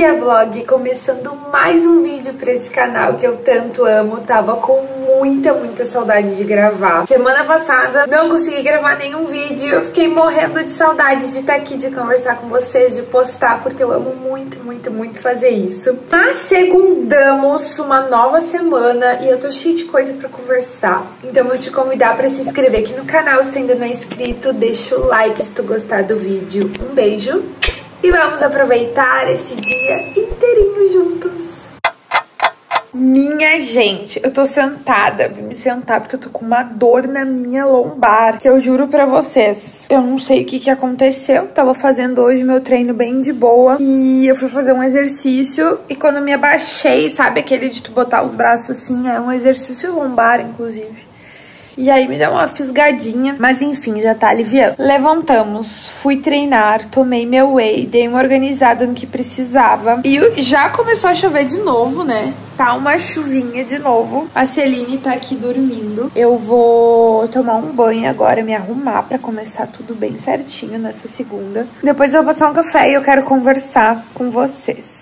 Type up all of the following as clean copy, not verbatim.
dia, vlog! Começando mais um vídeo pra esse canal que eu tanto amo. Tava com muita saudade de gravar. Semana passada não consegui gravar nenhum vídeo. Eu fiquei morrendo de saudade de estar aqui, de conversar com vocês, de postar, porque eu amo muito fazer isso. Mas segundamos uma nova semana e eu tô cheia de coisa pra conversar. Então eu vou te convidar pra se inscrever aqui no canal se ainda não é inscrito. Deixa o like se tu gostar do vídeo. Um beijo. E vamos aproveitar esse dia inteirinho juntos. Minha gente, eu tô sentada, vim me sentar porque eu tô com uma dor na minha lombar, que eu juro pra vocês, eu não sei o que aconteceu. Tava fazendo hoje meu treino bem de boa e eu fui fazer um exercício e quando eu me abaixei, sabe aquele de tu botar os braços assim, é um exercício lombar, inclusive. E aí me deu uma fisgadinha, mas enfim, já tá aliviando. Levantamos, fui treinar, tomei meu whey, dei uma organizada no que precisava. E já começou a chover de novo, né? Tá uma chuvinha de novo. A Celine tá aqui dormindo. Eu vou tomar um banho agora, me arrumar pra começar tudo bem certinho nessa segunda. Depois eu vou passar um café e eu quero conversar com vocês.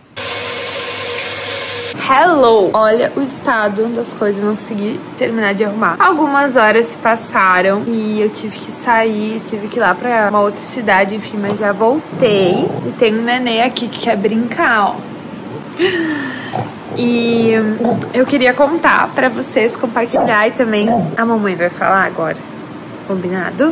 Hello! Olha o estado das coisas, não consegui terminar de arrumar. Algumas horas se passaram e eu tive que sair, tive que ir lá pra uma outra cidade, enfim, mas já voltei. E tem um nenê aqui que quer brincar, ó. E eu queria contar pra vocês, compartilhar e também a mamãe vai falar agora. Combinado?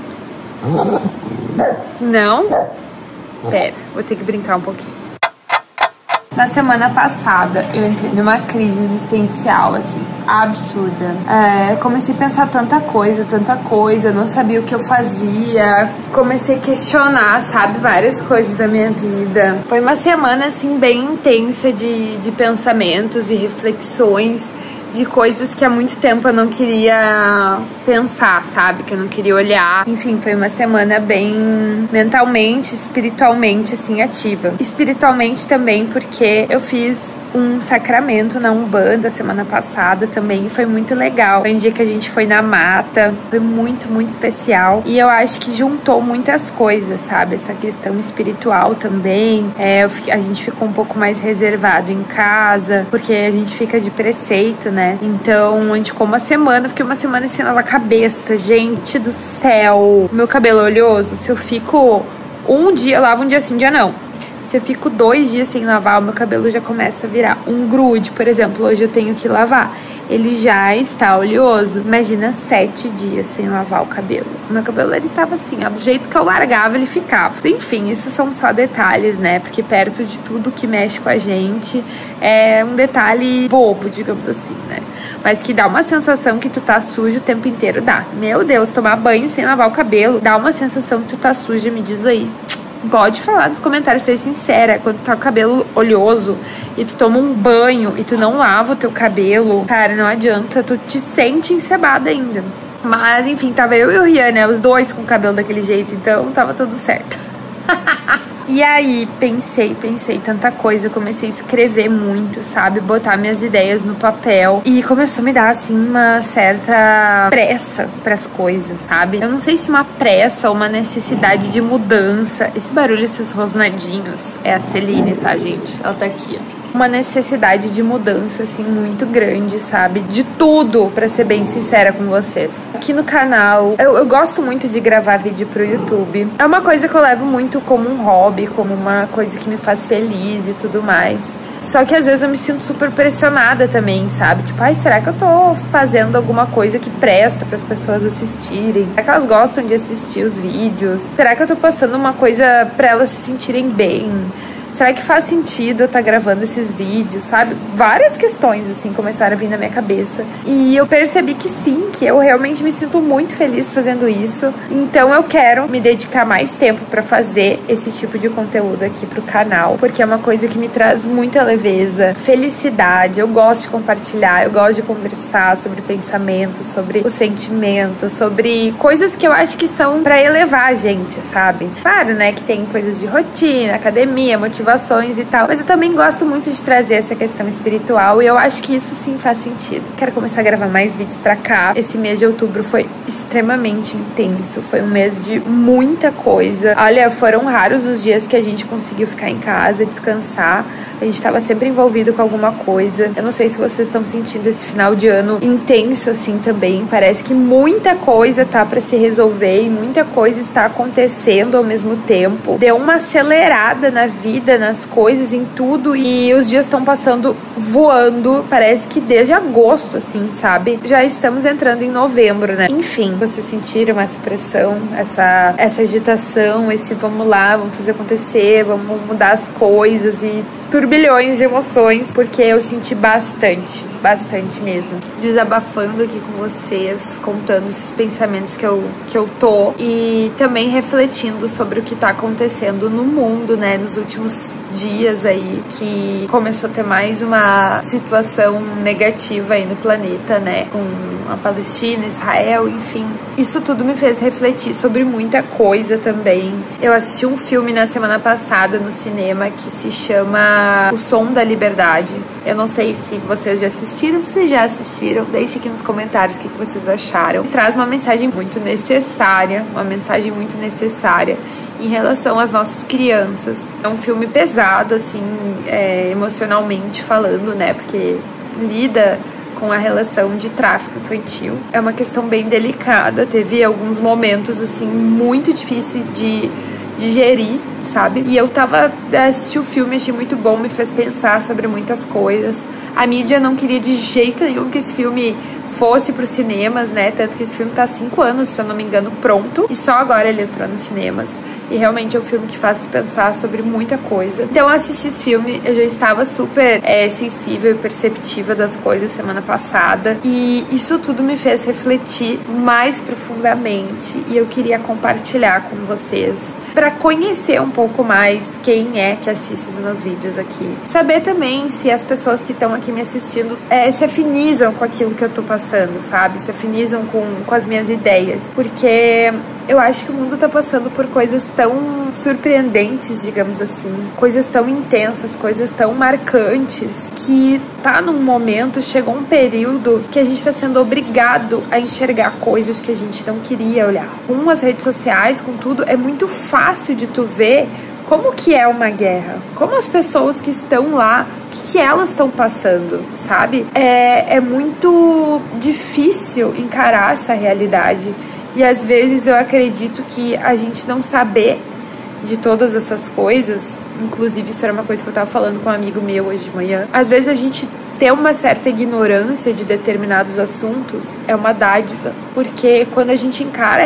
Não? Pera, vou ter que brincar um pouquinho. Na semana passada, eu entrei numa crise existencial, assim, absurda. Comecei a pensar tanta coisa, não sabia o que eu fazia. Comecei a questionar, sabe, várias coisas da minha vida. Foi uma semana, assim, bem intensa de pensamentos e reflexões de coisas que há muito tempo eu não queria pensar, sabe? Que eu não queria olhar. Enfim, foi uma semana bem mentalmente, espiritualmente, assim, ativa. Espiritualmente também porque eu fiz um sacramento na Umbanda semana passada também, e foi muito legal. Foi um dia que a gente foi na mata, foi muito especial, e eu acho que juntou muitas coisas, sabe? Essa questão espiritual também, a gente ficou um pouco mais reservado em casa, porque a gente fica de preceito, né? Então, a gente ficou uma semana, fiquei uma semana sem lavar a cabeça, gente do céu! Meu cabelo oleoso, se eu fico um dia, eu lavo um dia sim, um dia não. Se eu fico 2 dias sem lavar, o meu cabelo já começa a virar um grude. Por exemplo, hoje eu tenho que lavar. Ele já está oleoso. Imagina 7 dias sem lavar o cabelo. O meu cabelo, ele tava assim, ó, do jeito que eu largava, ele ficava. Enfim, isso são só detalhes, né? Porque perto de tudo que mexe com a gente, é um detalhe bobo, digamos assim, né? Mas que dá uma sensação que tu tá sujo o tempo inteiro, dá. Meu Deus, tomar banho sem lavar o cabelo, dá uma sensação que tu tá suja, me diz aí. Pode falar nos comentários, ser sincera. Quando tu tá com o cabelo oleoso e tu toma um banho e tu não lava o teu cabelo, cara, não adianta, tu te sente encebada ainda. Mas enfim, tava eu e o Rian, né, os dois com o cabelo daquele jeito, então tava tudo certo. E aí, pensei tanta coisa, comecei a escrever muito, sabe? Botar minhas ideias no papel. E começou a me dar, assim, uma certa pressa pras coisas, sabe? Eu não sei se uma pressa ou uma necessidade de mudança. Esse barulho, esses rosnadinhos, é a Celine, tá, gente? Ela tá aqui, ó. Uma necessidade de mudança, assim, muito grande, sabe? De tudo, pra ser bem sincera com vocês. Aqui no canal, eu gosto muito de gravar vídeo pro YouTube. É uma coisa que eu levo muito como um hobby, como uma coisa que me faz feliz e tudo mais. Só que às vezes eu me sinto super pressionada também, sabe? Tipo, ai, será que eu tô fazendo alguma coisa que presta pras pessoas assistirem? Será que elas gostam de assistir os vídeos? Será que eu tô passando uma coisa pra elas se sentirem bem? Será que faz sentido eu estar gravando esses vídeos, sabe? Várias questões, assim, começaram a vir na minha cabeça. E eu percebi que sim, que eu realmente me sinto muito feliz fazendo isso. Então eu quero me dedicar mais tempo pra fazer esse tipo de conteúdo aqui pro canal. Porque é uma coisa que me traz muita leveza, felicidade. Eu gosto de compartilhar, eu gosto de conversar sobre pensamentos, sobre os sentimentos, sobre coisas que eu acho que são pra elevar a gente, sabe? Claro, né, que tem coisas de rotina, academia, motivação, motivações e tal. Mas eu também gosto muito de trazer essa questão espiritual e eu acho que isso sim faz sentido. Quero começar a gravar mais vídeos pra cá. Esse mês de outubro foi extremamente intenso. Foi um mês de muita coisa. Olha, foram raros os dias que a gente conseguiu ficar em casa, descansar. A gente estava sempre envolvido com alguma coisa. Eu não sei se vocês estão sentindo esse final de ano intenso assim também. Parece que muita coisa tá pra se resolver e muita coisa está acontecendo ao mesmo tempo. Deu uma acelerada na vida, nas coisas, em tudo. E os dias estão passando voando. Parece que desde agosto, assim, sabe? Já estamos entrando em novembro, né? Enfim, vocês sentiram essa pressão, essa agitação, esse vamos lá, vamos fazer acontecer, vamos mudar as coisas e turbilhões de emoções, porque eu senti bastante mesmo. Desabafando aqui com vocês, contando esses pensamentos que eu tô e também refletindo sobre o que tá acontecendo no mundo, né, nos últimos dias aí, que começou a ter mais uma situação negativa aí no planeta, né, com a Palestina, Israel, enfim. Isso tudo me fez refletir sobre muita coisa também. Eu assisti um filme na semana passada no cinema que se chama O Som da Liberdade. Eu não sei se vocês já assistiram, se já assistiram, deixe aqui nos comentários o que vocês acharam. Traz uma mensagem muito necessária, em relação às nossas crianças. É um filme pesado, assim, emocionalmente falando, né, porque lida com a relação de tráfico infantil. É uma questão bem delicada, teve alguns momentos, assim, muito difíceis de digerir, sabe? E eu assisti o filme, achei muito bom, me fez pensar sobre muitas coisas. A mídia não queria de jeito nenhum que esse filme fosse para os cinemas, né? Tanto que esse filme tá há 5 anos, se eu não me engano, pronto. E só agora ele entrou nos cinemas. E realmente é um filme que faz pensar sobre muita coisa. Então eu assisti esse filme, eu já estava super sensível e perceptiva das coisas semana passada. E isso tudo me fez refletir mais profundamente. E eu queria compartilhar com vocês, para conhecer um pouco mais quem é que assiste os meus vídeos aqui. Saber também se as pessoas que estão aqui me assistindo se afinizam com aquilo que eu tô passando, sabe? Se afinizam com as minhas ideias. Porque eu acho que o mundo tá passando por coisas tão surpreendentes, digamos assim. Coisas tão intensas, coisas tão marcantes, que tá num momento, chegou um período que a gente tá sendo obrigado a enxergar coisas que a gente não queria olhar. Com as redes sociais, com tudo, é muito fácil de tu ver como que é uma guerra, como as pessoas que estão lá, o que elas estão passando, sabe? É muito difícil encarar essa realidade. E às vezes eu acredito que a gente não saber de todas essas coisas, inclusive isso era uma coisa que eu tava falando com um amigo meu hoje de manhã, às vezes a gente ter uma certa ignorância de determinados assuntos é uma dádiva, porque quando a gente encara a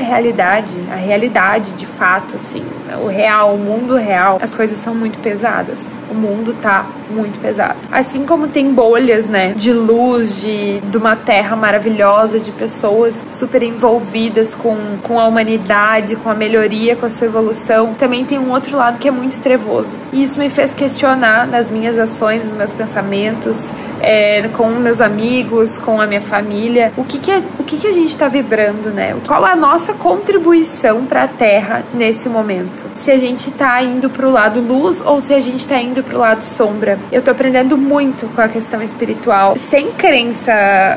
realidade de fato, assim, o real, o mundo real, as coisas são muito pesadas. O mundo tá muito pesado. Assim como tem bolhas, né, de luz, de uma terra maravilhosa, de pessoas super envolvidas com a humanidade, com a melhoria, com a sua evolução, também tem um outro lado que é muito trevoso. E isso me fez questionar nas minhas ações, nos meus pensamentos, com meus amigos, com a minha família, o que a gente tá vibrando, né? Qual a nossa contribuição para a Terra nesse momento? Se a gente tá indo pro lado luz ou se a gente tá indo pro lado sombra. Eu tô aprendendo muito com a questão espiritual, sem crença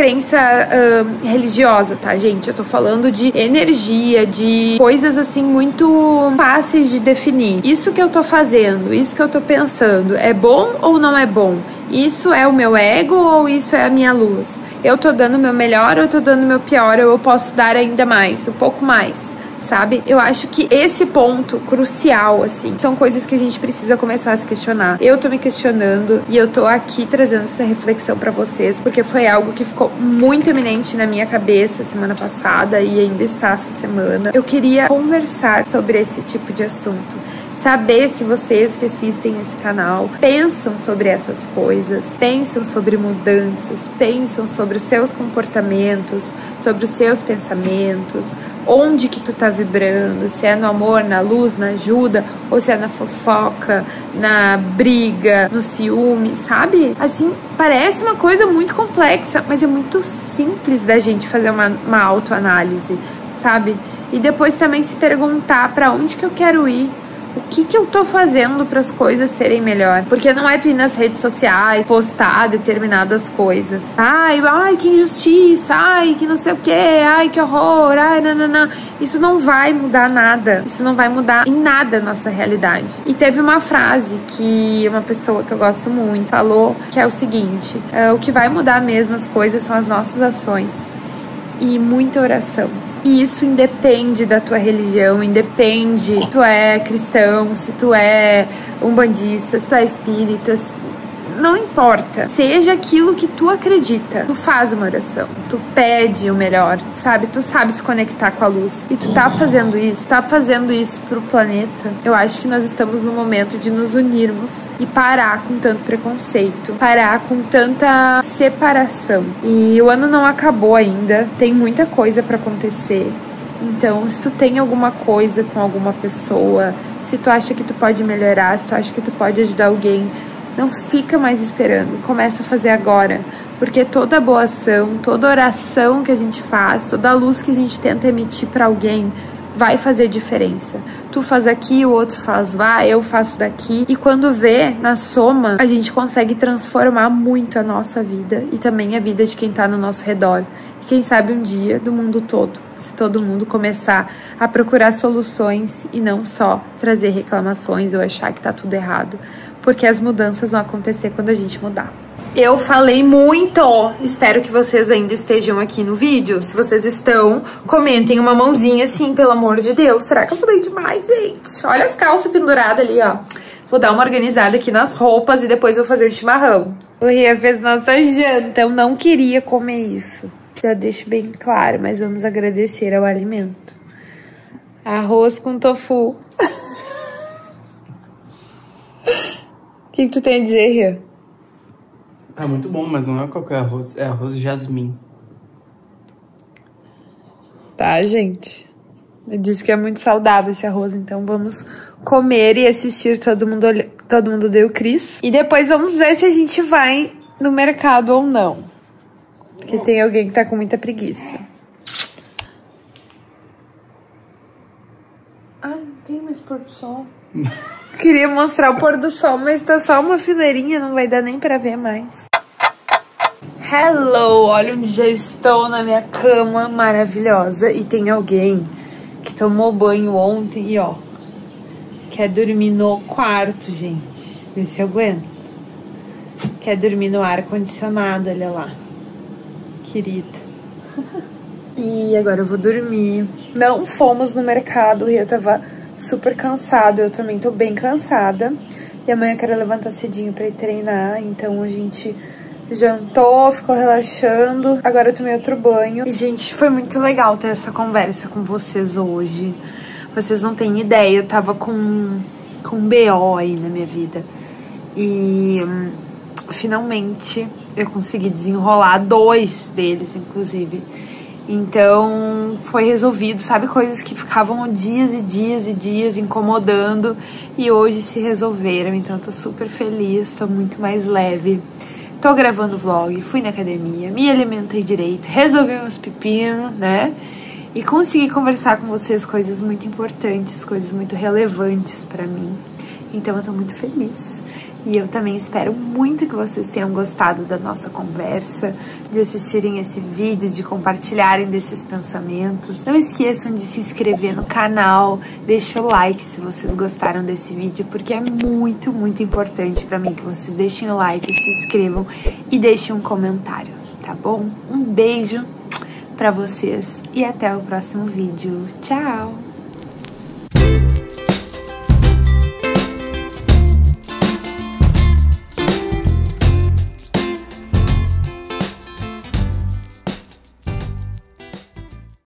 religiosa, tá, gente? Eu tô falando de energia, de coisas assim muito fáceis de definir. Isso que eu tô fazendo, isso que eu tô pensando, é bom ou não é bom? Isso é o meu ego ou isso é a minha luz? Eu tô dando o meu melhor ou eu tô dando o meu pior? Ou eu posso dar ainda mais, um pouco mais, sabe? Eu acho que esse ponto crucial, assim, são coisas que a gente precisa começar a se questionar. Eu tô me questionando e eu tô aqui trazendo essa reflexão pra vocês, porque foi algo que ficou muito eminente na minha cabeça semana passada e ainda está essa semana. Eu queria conversar sobre esse tipo de assunto. Saber se vocês que assistem esse canal pensam sobre essas coisas, pensam sobre mudanças, pensam sobre os seus comportamentos, sobre os seus pensamentos, onde que tu tá vibrando, se é no amor, na luz, na ajuda, ou se é na fofoca, na briga, no ciúme, sabe? Assim, parece uma coisa muito complexa, mas é muito simples da gente fazer uma autoanálise, sabe? E depois também se perguntar pra onde que eu quero ir, O que eu tô fazendo para as coisas serem melhor? Porque não é tu ir nas redes sociais, postar determinadas coisas. Ai, que injustiça, ai, que não sei o que, ai, que horror, ai, não. Isso não vai mudar nada. Isso não vai mudar em nada a nossa realidade. E teve uma frase que uma pessoa que eu gosto muito falou, que é o seguinte: o que vai mudar mesmo as coisas são as nossas ações e muita oração. E isso independe da tua religião, independe se tu é cristão, se tu é umbandista, se tu é espírita, não importa. Seja aquilo que tu acredita. Tu faz uma oração, tu pede o melhor, sabe? Tu sabe se conectar com a luz. E tu tá fazendo isso pro planeta. Eu acho que nós estamos no momento de nos unirmos e parar com tanto preconceito, parar com tanta separação. E o ano não acabou ainda, tem muita coisa pra acontecer. Então, se tu tem alguma coisa com alguma pessoa, se tu acha que tu pode melhorar, se tu acha que tu pode ajudar alguém, não fica mais esperando, começa a fazer agora, porque toda boa ação, toda oração que a gente faz, toda luz que a gente tenta emitir para alguém vai fazer diferença. Tu faz aqui, o outro faz lá, eu faço daqui, e quando vê, na soma, a gente consegue transformar muito a nossa vida e também a vida de quem tá no nosso redor. E quem sabe um dia do mundo todo, se todo mundo começar a procurar soluções e não só trazer reclamações ou achar que tá tudo errado. Porque as mudanças vão acontecer quando a gente mudar. Eu falei muito! Espero que vocês ainda estejam aqui no vídeo. Se vocês estão, comentem uma mãozinha assim, pelo amor de Deus. Será que eu falei demais, gente? Olha as calças penduradas ali, ó. Vou dar uma organizada aqui nas roupas e depois vou fazer o chimarrão. O Ria fez nossa janta, eu não queria comer isso. Já deixo bem claro, mas vamos agradecer ao alimento. Arroz com tofu. O que tu tem a dizer, Ria? Tá muito bom, mas não é qualquer arroz, é arroz jasmim. Tá, gente? Eu disse que é muito saudável esse arroz, então vamos comer e assistir Todo Mundo Odeia o Chris. E depois vamos ver se a gente vai no mercado ou não. Porque tem alguém que tá com muita preguiça. Ah, não tem mais pôr do sol. Queria mostrar o pôr do sol, mas tá só uma fileirinha, não vai dar nem pra ver mais. Hello! Olha onde já estou, na minha cama maravilhosa. E tem alguém que tomou banho ontem e, ó, quer dormir no quarto, gente. Vê se eu aguento. Quer dormir no ar-condicionado, olha lá. Querida. E agora eu vou dormir. Não fomos no mercado, o Ria tava super cansado, eu também tô bem cansada. E amanhã eu quero levantar cedinho pra ir treinar, então a gente jantou, ficou relaxando. Agora eu tomei outro banho. E, gente, foi muito legal ter essa conversa com vocês hoje. Vocês não têm ideia, eu tava com um BO aí na minha vida. E finalmente eu consegui desenrolar 2 deles, inclusive. Então, foi resolvido, sabe? Coisas que ficavam dias e dias e dias incomodando e hoje se resolveram. Então, eu tô super feliz, tô muito mais leve. Tô gravando vlog, fui na academia, me alimentei direito, resolvi meus pepinos, né? E consegui conversar com vocês coisas muito importantes, coisas muito relevantes pra mim. Então, eu tô muito feliz. E eu também espero muito que vocês tenham gostado da nossa conversa, de assistirem esse vídeo, de compartilharem desses pensamentos. Não esqueçam de se inscrever no canal, deixa o like se vocês gostaram desse vídeo, porque é muito, muito importante pra mim que vocês deixem o like, se inscrevam e deixem um comentário, tá bom? Um beijo pra vocês e até o próximo vídeo. Tchau!